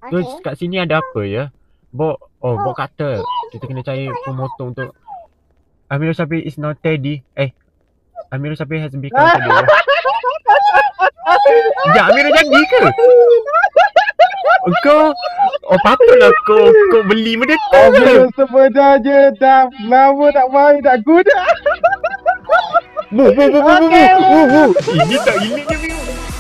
Terus kat sini ada apa ya? Bok kata. Kita kena cari pemotong untuk Amirul Syafie is not Teddy. Amirul Syafie has become Teddy. Ya, Amirul jadi ke? Kau patutlah kau beli benda tu. Amirul sebenarnya dah lama tak main, tak guna. Bu. Ini tak ini je Miu.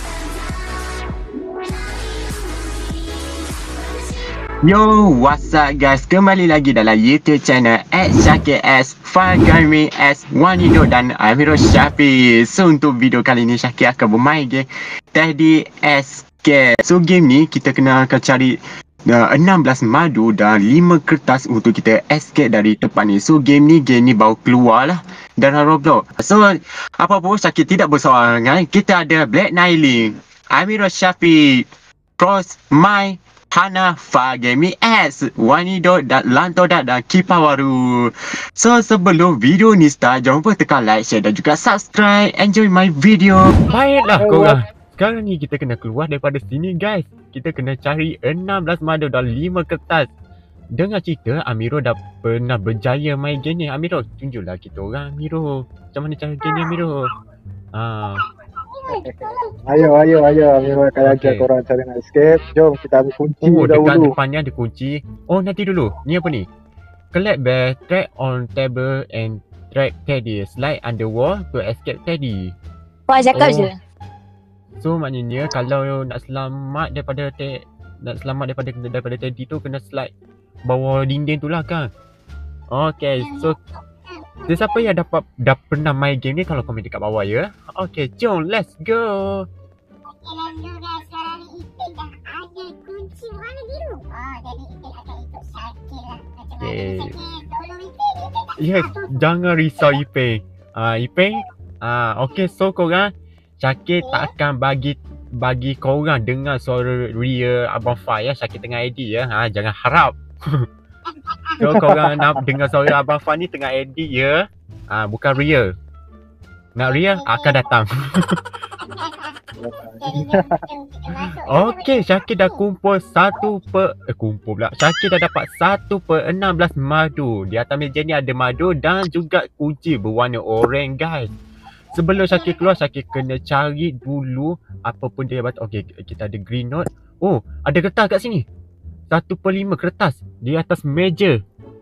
Yo, what's up guys? Kembali lagi dalam YouTube channel @SyakirS, Fargami S, Wanido dan Amirul Syafie. So untuk video kali ni Syakir akan bermain game Teddy Escape. So game ni kita akan cari 16 madu dan 5 kertas untuk kita escape dari tempat ni. So game ni baru keluar lah dalam Roblox. So apa pun Syakir tidak bersorangan. Kita ada Black Nailing, Amirul Syafie, Cross My, Hana, Fargami S, Wanido dan Lantoda dan Kipawaru. So sebelum video ni start, jangan lupa tekan like, share dan juga subscribe. Enjoy my video. Baiklah korang. Sekarang ni kita kena keluar daripada sini guys. Kita kena cari 16 madu dan 5 kertas. Dengar cerita Amirul dah pernah berjaya main game ni. Amirul, tunjuklah kita orang Amirul. Macam mana cara game ni Amirul? Ayo Amirul akan ajar korang cara nak escape. Jom kita ambil kunci dahulu. Dekat depannya ada kunci. Nanti dulu. Ni apa ni? Collect bear, track on table and track Teddy. Slide under wall to escape Teddy. Wah, cakap je. So maknanya kalau nak selamat daripada Teddy tu kena slide bawah dinding tu lah kan. Okay, so siapa yang dah pernah main game ni, kalau komen dekat bawah ya. Okay, jom let's go. Let's go guys. Sekarang ni Ipin dah ada kunci warna biru. Jadi Ipin akan ikut Syakir lah. Macam mana Syakir? Tolong Ipin. Ya, jangan risau Ipin. Ipin. Okay, so korang, Syakir tak akan bagi korang dengar suara Ria Abang Fah ya. Syakir tengah edit ya. Jangan harap. So korang nak dengar suara Abang Fah ni tengah edit ya. Bukan Ria. Nak Ria akan datang. Okay, Syakir dah kumpul Syakir dah dapat 1/16 madu. Di atas meja ni ada madu dan juga kunci berwarna oranye guys. Sebelum Syakir keluar, Syakir kena cari dulu apa pun dia baca. Okay, kita ada green note. Ada kertas kat sini. 1/5 kertas di atas meja.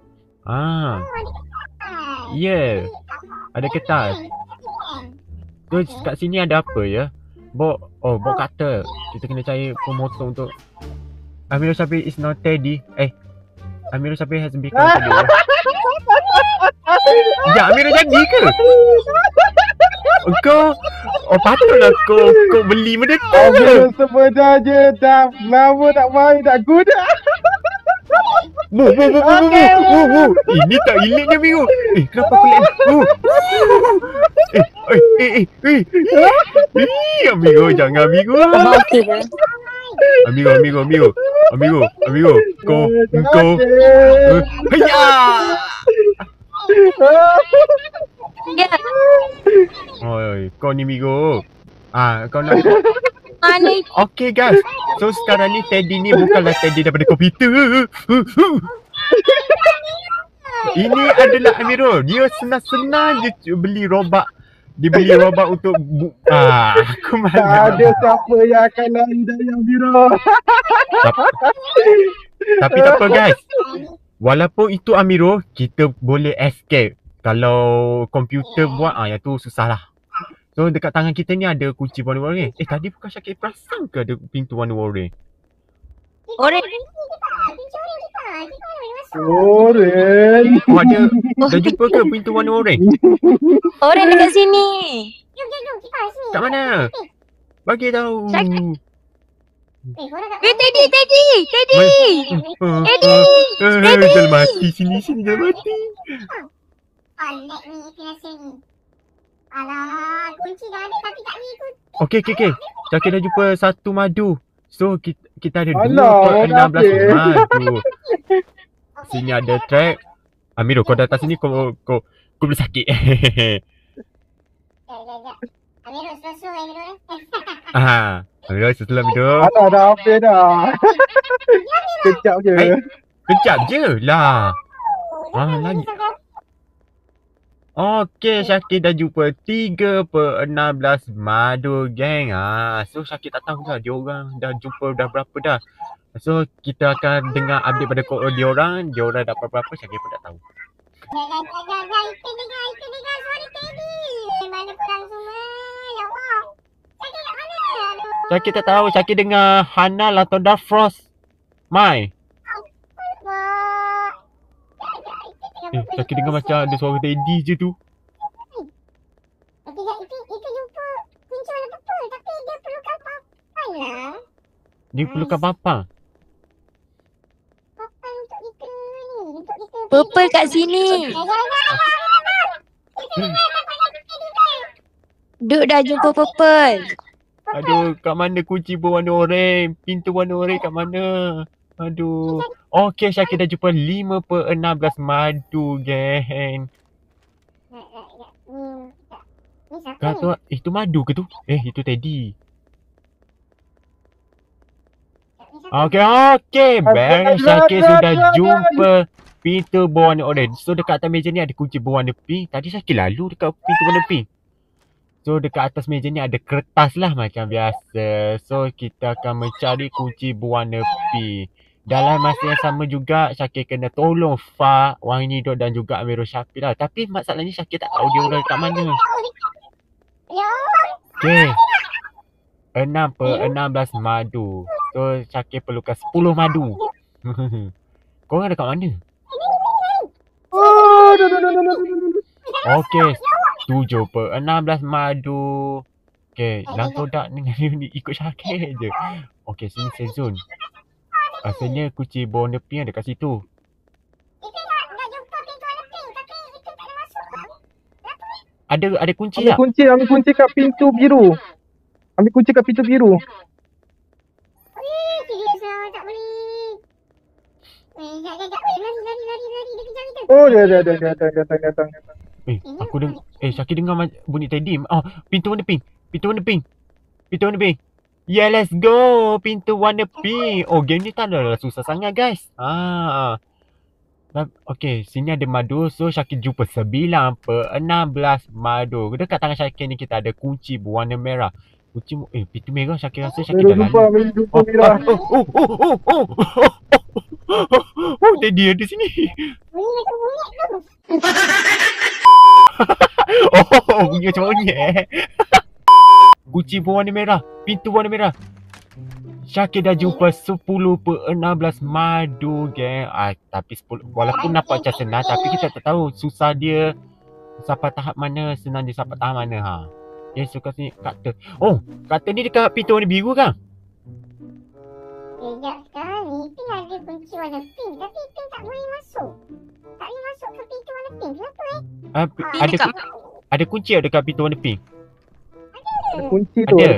Yeah. Ada kertas. Terus kat sini ada apa ya? Bok kata. Kita kena cari pemotong untuk Amirul Syafie is not Teddy. Amirul Syafie has become Teddy. Ya, Amirul jadi ke? Kau patutlah kau beli benda tu. Amirul sebenarnya dah lama tak main, tak guna. Bu. Ini tak elitnya Miu. Kenapa aku lag? Amigo, jangan Amigo. Okey ke? Amigo. Kau. Hayya. Ya. Kau ni Migo. Kau nak Mana? okay guys. So sekarang ni Teddy ni bukanlah Teddy daripada komputer. Ini adalah Amirul. Dia senang-senang je beli robot. Dia beli robot untuk aku mana. Tak ada siapa yang akan lari dari Amirul. Tapi tak apa guys. Walaupun itu Amirul, kita boleh escape. Kalau komputer buat yang tu susah lah. So dekat tangan kita ni ada kunci warna-warni. Tadi bukan Syakir perasan ke ada pintu warna-warni? Oren. Oren. Dah jumpa ke pintu warna-warni? Oren dekat sini. Jom kita sini. Kat mana? Bagi tahu. Teddy. Jangan mati sini jangan mati. Lag ni Ipin rasa ni. Alah, kunci dah ada tapi tak ni kunci. Okay. Syakir dah jumpa 1 madu. So kita ada 2/16 madu. Sini ada track. Amirul, kau datang sini kau boleh sakit. Sekejap. Amirul, slow Amirul. Ayolah, setelah hidup. Ada apa dah. Kejap je. Kejap je lah. Lagi. Okey, Syakir dah jumpa 3/16 madu geng. So Syakir tak tahu dah diorang dah jumpa dah berapa dah. So kita akan dengar update pada diorang dapat berapa Syakir pun tak tahu. Jangan, itu dengar suara Teddy. Mana korang semua? Ya Allah. Syakir kat mana? Aduh. Syakir tak tahu, Syakir dengar Hanal atau Dark Frost. Mai. Wah. Syakir dengar macam ada suara Teddy je tu. Itu jumpa kunci warna purple tapi dia perlukan papan lah. Dia perlukan papan. Papan untuk kita ni. Untuk kita. Purple kat sini. Duk dah jumpa purple. Aduh, kat mana kunci berwarna oranye? Pintu warna oranye kat mana? Aduh. Okey, Syakir dah jumpa 5/16 madu geng. Ni siapa Kau ni? tu, itu madu ke tu? Itu Teddy. Okey. Bang, Syakir sudah jumpa pintu berwarna oranye. So dekat atas meja ni ada kunci berwarna pink. Tadi Syakir lalu dekat pintu warna pink. So dekat atas meja ni ada kertas lah macam biasa. So kita akan mencari kunci berwarna pink. Dalam masa yang sama juga Syakir kena tolong Fa, Wang Nido dan juga Amirul Syafir lah. Tapi masalahnya Syakir tak tahu dia orang dekat mana. Ya. Okey. 6/16 madu. So Syakir perlukan 10 madu. Korang dekat mana? Okey. 7/16 madu. Okey, langsung tak ni ikut Syakir je. Okey, sini sezon. Asalnya kunci berwarna pink ada kat situ. Itu dah jumpa pintu warna pink tapi itu tak ada masuk kan? Ada kunci tak? Ambil kunci kat pintu biru. Ambil kunci kat pintu biru. Serius lah, tak boleh. Sekejap. Lari. Dia kejar kita. Oh, dia datang. Aku dengar Syakir dengar bunyi Teddy. Pintu warna pink. Yeah, let's go. Pintu warna pink. Oh, game ni tak adalah susah sangat guys. Okey, sini ada madu. So Syakir jumpa 9/16 madu. Dekat tangan Syakir ni kita ada kunci berwarna merah. Pintu merah Syakir rasa Syakir dah lalu. Ambil jumpa merah. Teddy ada sini. Bunyi macam monyet tu. Bunyi macam monyet. Kunci berwarna merah. Pintu warna merah. Syakir dah jumpa 10/16 madu geng. Tapi 10 walaupun nampak macam senang tapi kita tak tahu susah dia sampai tahap mana, senang dia sampai tahap mana suka sini kata. Kata ni dekat pintu warna biru kan? Sekejap sekali. Pink ada kunci warna pink tapi pink tak boleh masuk. Tak boleh masuk ke pintu warna pink. Kenapa Ada kunci dekat pintu warna pink. Ada kunci tu. Ada.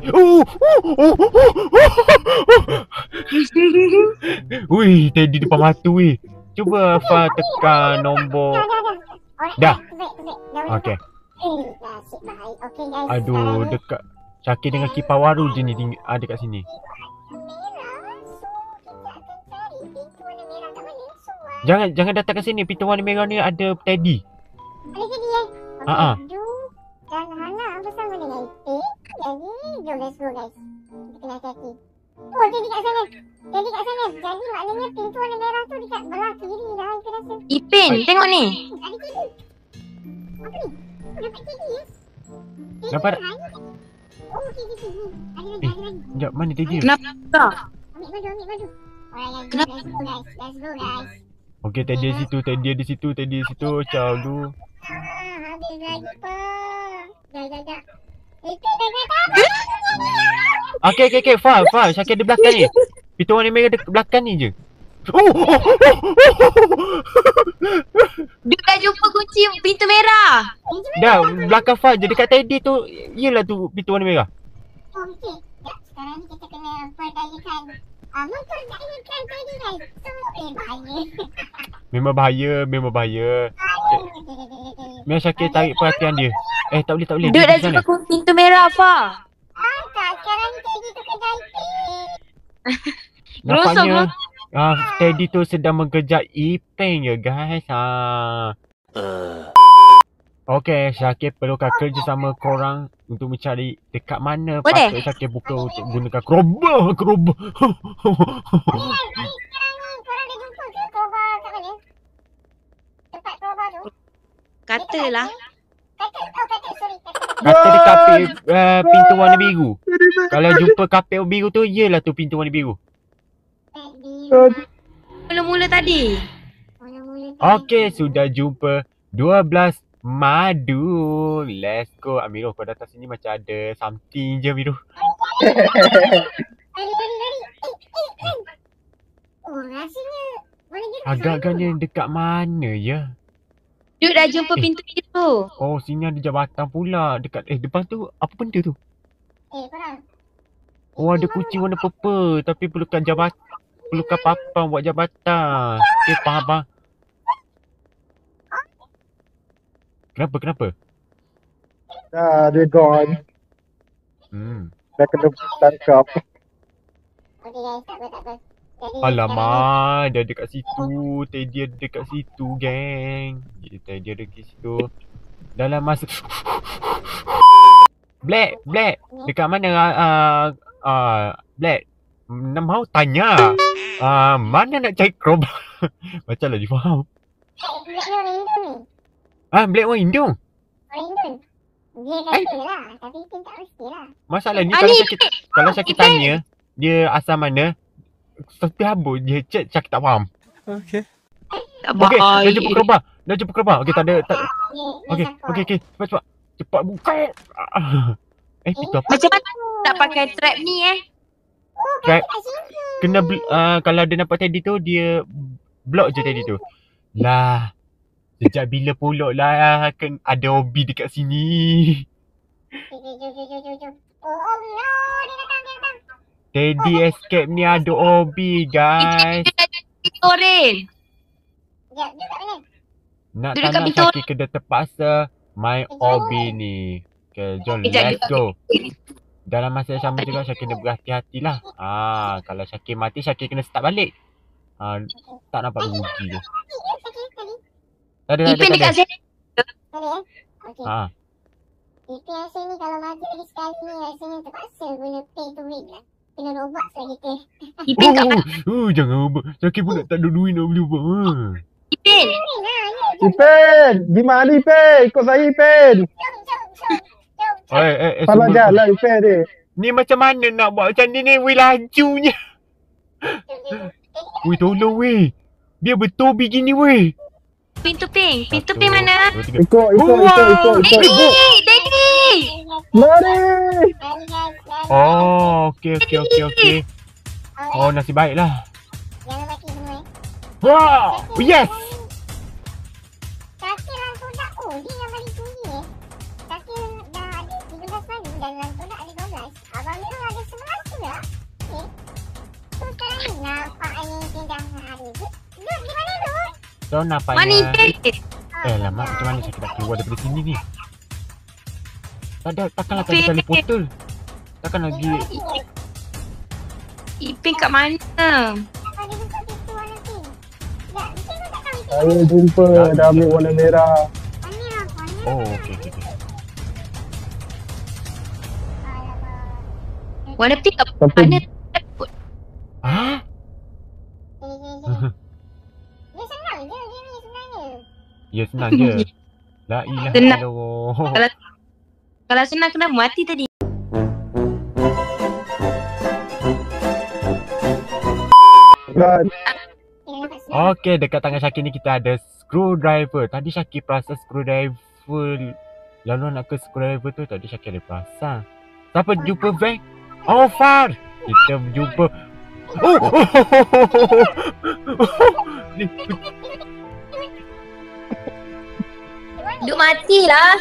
Wih, Teddy depan mata weh. Cuba Fa tekan nombor. Dah. Okey. Nasib baik. Okey guys. Aduh, dekat Syakir dengan kipas waru je ni ada kat sini. Merah. So kita akan cari pintu warna merah kat mana. So Jangan datang kat sini. Pintu warna merah ni ada Teddy. ada jadi Okey. Dan Hana bersama dengan Ipin. Jadi jom let's go guys. Kita kena hati-hati. Oh, dia dekat sana. Jadi maknanya pintu warna merah tu dekat belah kiri dah aku rasa. Ipin, tengok ni. Ada TV. Apa ni? Nampak TV ya? Nampak tak? Oh, TV. Ada lagi. Sekejap, mana Teddy? Kenapa? Ambil madu. Alright guys, let's go guys. Okey, Teddy di situ. Ciao dulu. Habis lagi pak. Jap. Ipin dah kata. Okey. Fa. Syakir ada belakang ni. Pintu warna merah dekat belakang ni je. Duk dah jumpa kunci pintu merah. Dah, belakang Fa je dekat Teddy tu. Yelah tu pintu warna merah. Okey. Sekarang ni kita kena perdayakan memperdayakan tadi guys. So, bahaya. Memang bahaya. Memang Syakir tarik perhatian dia. Tak boleh. Duk dah jumpa pintu merah, Fa. Tak, sekarang ni tadi Gerosok Nampaknya Teddy tu sedang mengejar Iping ya guys. Okey, Syakir perlukan kerjasama korang untuk mencari dekat mana Boleh. patut Syakir buka untuk gunakan kerobak. Sekarang ni korang dah jumpa ke crowbar kat mana? Tempat crowbar tu? Katalah. Sorry. Kata dekat pintu warna biru. Kalau jumpa kapet biru tu, yelah tu pintu warna biru. Mula-mula tadi. Okey, sudah jumpa 12 madu. Let's go. Amirul, kau datang sini macam ada something je Amirul. Lari. Oh, rasanya warna biru. Agak-agaknya dekat mana ya? Duk dah jumpa pintu biru. Oh, sini ada jabatan pula. Dekat depan tu apa benda tu? Korang. Oh, ada kucing warna purple tapi perlukan papan buat jabatan. Okey, faham. Kenapa? Dia gone. Dah kena tangkap. Okay guys, tak apa. Jadi, Alamak, dia ada kat situ. Teddy ada dekat situ, geng. Teddy ada kat situ. Dalam masa Black, dekat mana Black? Mau tanya. Mana nak cari crowbar? Macam lah dia faham. Black ni orang Hindu ni. Black orang Hindung. Orang Hindu. Dia kata lah. Tapi Ipin tak mesti lah. Masalah ni Ani, kalau Syakir tanya dia asal mana, seperti habis dia chat Syakir tak faham. Tak Okey, dah baik. jumpa crowbar. Okey, tak ada. Okey. Cepat. Cepat buka. Itu apa? Macam mana nak pakai trap ni Trap. Kena kalau dia nampak Teddy tu, dia block je Teddy tu. Lah, sejak bila pula lah ada Obi dekat sini. Jom. Oh no, dia datang. Teddy escape ni ada Obi guys. Oren. Sekejap, duduk kat mana? Nak Duduk tak kat nak pintu. Syakir kena terpaksa main Obi ni. Okay, jom let's go. Dalam masa yang sama juga Syakir kena berhati-hati lah. Kalau Syakir mati, Syakir kena start balik. Tak nampak rugi je. Tak ada. Ipin dekat sini. Boleh Okey. Ipin rasa ni kalau mati lagi sekali ni rasanya terpaksa guna pay to win lah. Kena robot sebab kita. Ipin kat mana? Jangan ubah. Syakir pun tak ada duit nak beli ubah. Ipin. Ipin! Di mana Ipin? Ikut saya Ipin! Jom. Salah jalan Ipin ni. Ni macam mana nak buat macam ni? Weh, lajunya. Weh, tolong weh. Dia betul begini weh. Pintu pink mana? Ikut. Daddy. Lari! Oh, okey. Oh, nasib baiklah. Jangan mati semua Wow, yes. Syakir langsung dah. Oh, dia yang balik tinggi Syakir dah ada 13 madu dan langsung dah ada 12. Abang Mirul ada 11 juga. Okay. So sekarang ni nampak ni dah ada. Duduk di mana tu? So nampaknya. Mana Ipin? Lama macam mana Syakir nak keluar daripada sini ni? Takkanlah tak ada teleporter. Takkan lagi. Ipin kat mana? Ada jumpa pintu warna pink. Tak, Ipin pun tak tahu Ipin. Saya jumpa dah ambil warna merah. Warna apa? Oh, okey. Alamak. Warna pink kat Tapi- mana? Sini. Dia senang je, dia ni sebenarnya. Ya, senang je. La ilaha Senang. illallah. Kalau senang kenapa mati tadi? Kan? Okey, dekat tangan Syakir ni kita ada screwdriver. Tadi Syakir perasan screwdriver. Lalu nak ke screwdriver tu, tadi Syakir ada perasan. Siapa jumpa Van? Oh, Far! Kita jumpa. Ni, Duk matilah.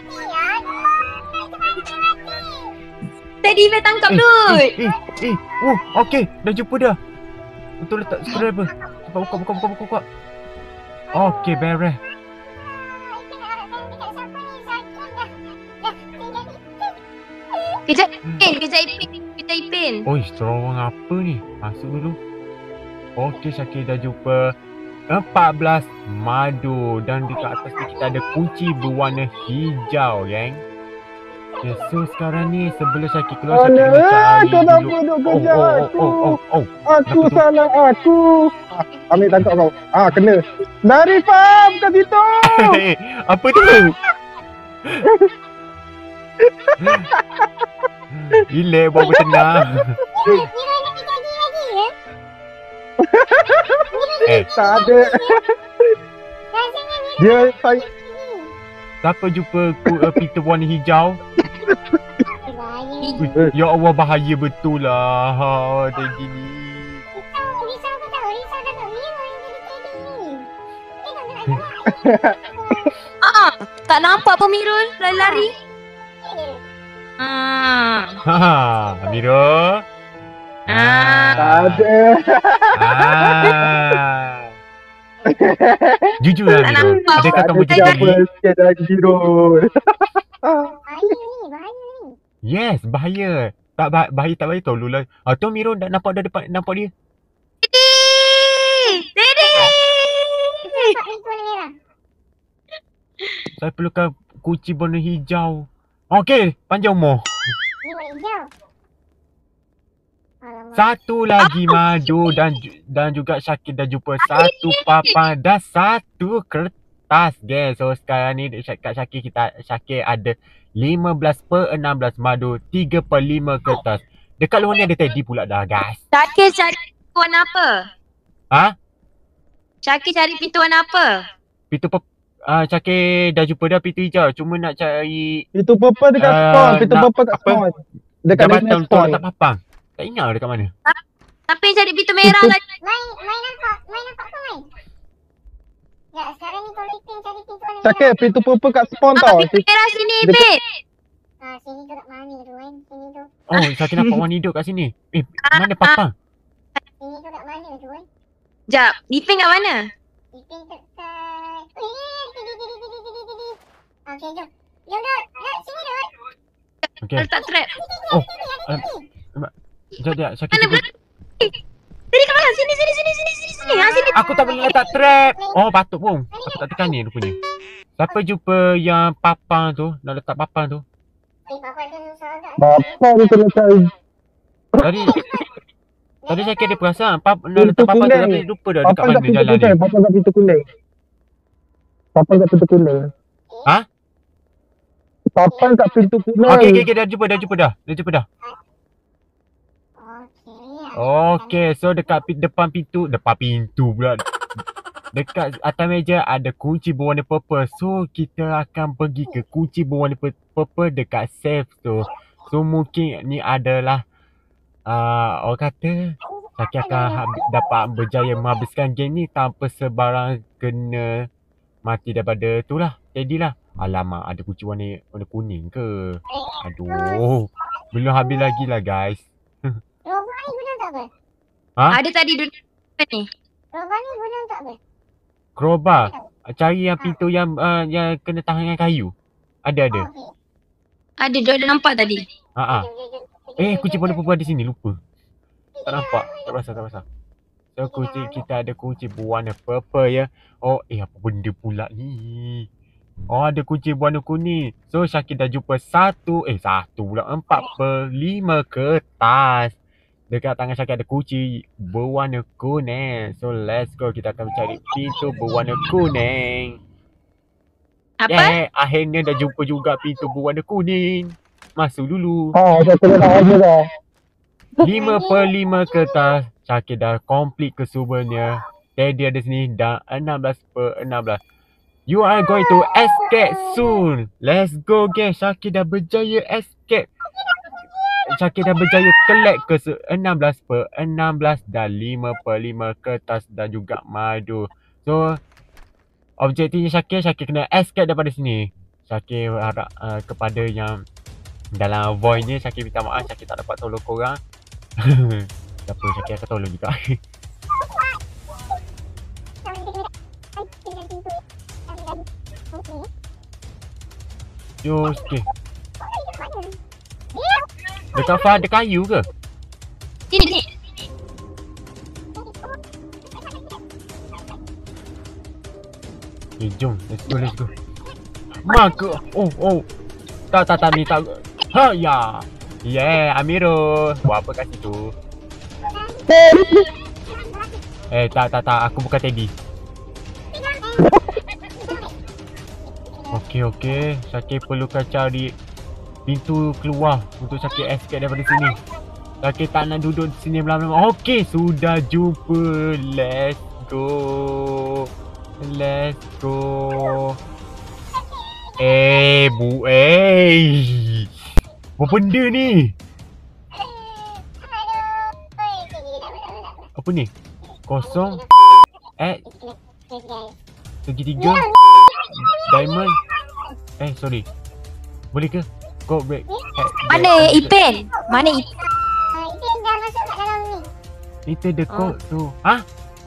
Tadi Ipin tangkap Dut. okey, dah jumpa dah. Untuk letak screwdriver. Cepat buka. Okey, beres. Kejap Ipin. kita Ipin. Oi, terowong apa ni? Masuk dulu. Okey, Syakir dah jumpa 14 madu. Dan dekat atas ni kita ada kunci berwarna hijau, geng. Okay, so sekarang ni sebelum Syakir keluar, Syakir nak cari Kenapa dulu. duk kejar aku? Aku Kenapa tu? salah aku. Ambil tangkap kau. Kena. Dari farm kat situ. Apa tu? Relax, bawa bertenang. Mira nak jadi lagi ya? Tak ada. Rasanya Dia saya Siapa jumpa pintu warna hijau? bahaya. Ya Allah, bahaya betul lah. Dia gini. Risau kau tahu. Risau dah tak Mira yang jadi trading ni. Dia tak nak Tak nampak pun Mirul lari-lari. Amira. tak ada. Jujur lah, Tak Amira. nampak. Adakah kamu Ada jadi? siapa sikit lagi Rul. Bahaya ni. Yes, bahaya. Tak bahaya, tak bahaya. Tolonglah. Tu Amira nak nampak dah depan, nampak dia. Daddy! Nampak pintu warna merah. Saya perlukan kunci warna hijau. Okey, panjang umur. Ni warna hijau. Alamak. Satu lagi madu dan juga Syakir dah jumpa satu papan dan satu kertas, guys. So sekarang ni kat Syakir ada 15/16 madu, 3/5 kertas. Dekat luar ni ada teddy pula dah, guys. Syakir cari pintu warna apa? Ha? Syakir cari pintu warna apa? Pintu Syakir dah jumpa dah pintu hijau. Cuma nak cari Itu purple dekat spawn. Itu nak purple kat apa? spawn. Dekat jabatan dekat untuk spawn. letak papang. Tak ingat dekat mana. Tapi cari pintu merah lah. Main nampak kau main. Ya, sekarang ni kau Ipin cari pintu warna Syakir, merah. pintu purple kat spawn tau. Pintu merah sini, Ipin. Sini tu kat mana tu kan? Sini tu. Oh, Syakir nampak warna hidup kat sini. Mana papang? Sini tu kat mana tu kan? Sekejap, Ipin kat mana? Ipin dekat... Tidi. Okey, jom. Jom, Dot. Sini, Dot. Okey. Letak trap. Oh, Ada sini. Sekejap, Syakir Mana cuba. Tadi kat mana? Sini. Sini. Aku tak boleh letak trap. Oh, patut pun. Aku tak tekan ni rupanya. Siapa jumpa yang papang tu, nak letak papang tu? Papa tu susah agak. Bapa ni kena cari. Tadi Syakir ada perasan nak letak papang tu, tapi lupa dah dekat Papan kat mana pintu jalan kuning. ni. Papan kat pintu kuning. Papan kat pintu kuning. Ha? Papan kat pintu kuning. Okey, dah jumpa dah. Okey. Okey, so dekat depan pintu pula. Dekat atas meja ada kunci berwarna purple. So kita akan pergi ke kunci berwarna purple dekat safe tu. So mungkin ni adalah orang kata Syakir akan dapat berjaya menghabiskan game ni tanpa sebarang kena mati daripada tu lah. Jadilah. Alamak, ada kunci warna kuning ke? Aduh. Belum habis lagi lah, guys. Robot ni guna untuk apa? Ha? Ada tadi duduk ni. Robot ni guna untuk apa? Crowbar. Cari yang pintu yang kena tahan dengan kayu. Ada. Okey. Ada, dia ada nampak tadi. Ha. Jom. Kunci warna purple di sini, lupa. Tak nampak. Tak pasal. So kita ada kunci berwarna purple ya. Oh, apa benda pula ni? Oh, ada kunci berwarna kuning. So Syakir dah jumpa 4/5 kertas. Dekat tangan Syakir ada kunci berwarna kuning. So let's go, kita akan mencari pintu berwarna kuning. Apa? Akhirnya dah jumpa juga pintu berwarna kuning. Masuk dulu. Saya kena nak aja dah. 5/5 kertas. Syakir dah complete kesemuanya. Teddy ada sini dan 16/16. You are going to escape soon. Let's go, guys. Syakir dah berjaya escape. Syakir dah berjaya collect ke 16/16 dan 5/5 kertas dan juga madu. So objektifnya Syakir kena escape daripada sini. Syakir harap kepada yang dalam void ni, Syakir minta maaf. Syakir tak dapat tolong korang. Tak apa, Syakir akan tolong juga. Jom sikit. Dekat Fah ada kayu ke? Sini. Jom. Let's go. Maka. Oh. Tak ni tak. Ha ya. Yeah, Amiro. Buat apa kat situ? Tak. Aku bukan Teddy. Okey. Syakir perlukan cari pintu keluar untuk Syakir escape daripada sini. Syakir tak nak duduk di sini lama-lama. Okey, sudah jumpa. Let's go. Apa benda ni? Apa ni? Kosong. Segitiga. Diamond. Sorry. Boleh ke? Kau break. Mana Ipen? Itu yang dah masuk kat dalam ni. Itu the code tu. Ha?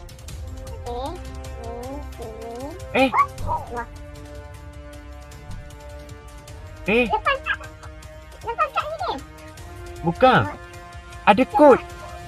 Lepas kat sini. Bukan. Ada kod.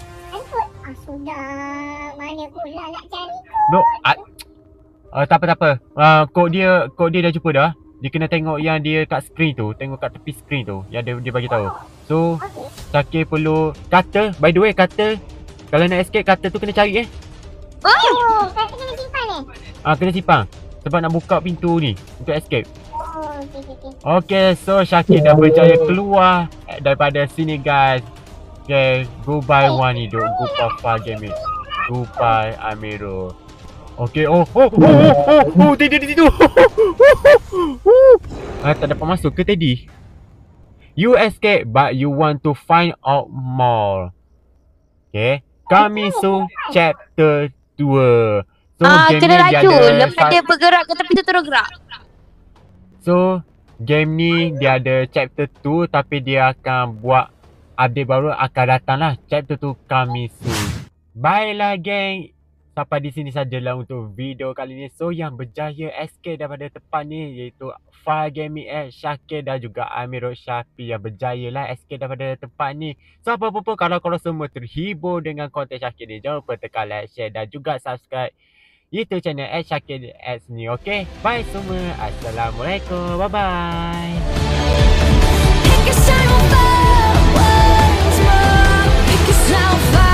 Sudah. Mana pula nak cari No. Tak apa. Kod dia dah jumpa dah. Dia kena tengok yang dia kat screen tu. Tengok kat tepi screen tu. Yang dia bagi tahu. So, Syakir perlu kata. By the way, kata. Kalau nak escape, kata tu kena cari kata kena simpan ni. Kena simpan. Sebab nak buka pintu ni. Untuk escape. Okay. Okay, so Syakir dah berjaya keluar daripada sini guys. Okay, goodbye Wanido. Goodbye Fah Gaming. Goodbye Amiro. Okay, Teddy di situ. Tak dapat masuk ke Teddy? You escape but you want to find out more. Okay, coming soon chapter 2. So game kena ni dia laju. ada Lepas dia bergerak ke tepi tu terus gerak. So game ni dia ada chapter 2 tapi dia akan buat update baru akan datang lah. Chapter 2 coming soon. Baiklah geng. Sampai di sini sajalah untuk video kali ni. So yang berjaya escape daripada tempat ni iaitu Fah Gaming Syakir dan juga Amiro Syafi yang berjaya lah escape daripada tempat ni. So apa-apa pun kalau korang semua terhibur dengan konten Syakir ni, jangan lupa tekan like, share dan juga subscribe YouTube channel Syakir ni. Okay, bye semua. Assalamualaikum. Bye-bye.